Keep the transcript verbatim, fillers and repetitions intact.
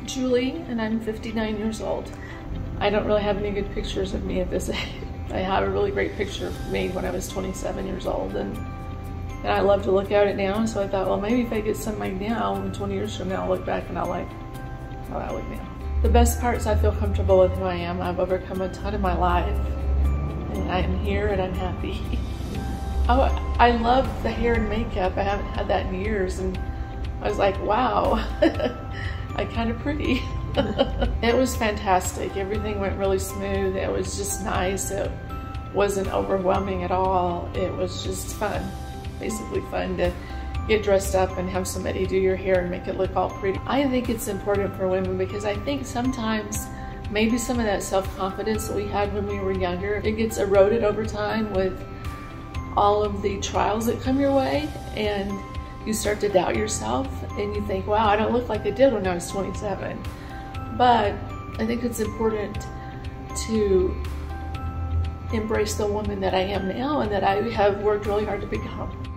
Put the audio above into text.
Julie, and I'm fifty-nine years old. I don't really have any good pictures of me at this age. I have a really great picture made when I was twenty-seven years old, and, and I love to look at it now, so I thought, well, maybe if I get some made now, and twenty years from now, I'll look back and I'll like how I look now. The best part is I feel comfortable with who I am. I've overcome a ton in my life, and I am here and I'm happy. Oh, I love the hair and makeup. I haven't had that in years, and I was like, wow, I'm kind of pretty. It was fantastic. Everything went really smooth. It was just nice. It wasn't overwhelming at all. It was just fun, basically fun to get dressed up and have somebody do your hair and make it look all pretty. I think it's important for women because I think sometimes maybe some of that self-confidence that we had when we were younger, it gets eroded over time with all of the trials that come your way, and you start to doubt yourself and you think, wow, I don't look like I did when I was twenty-seven. But I think it's important to embrace the woman that I am now and that I have worked really hard to become.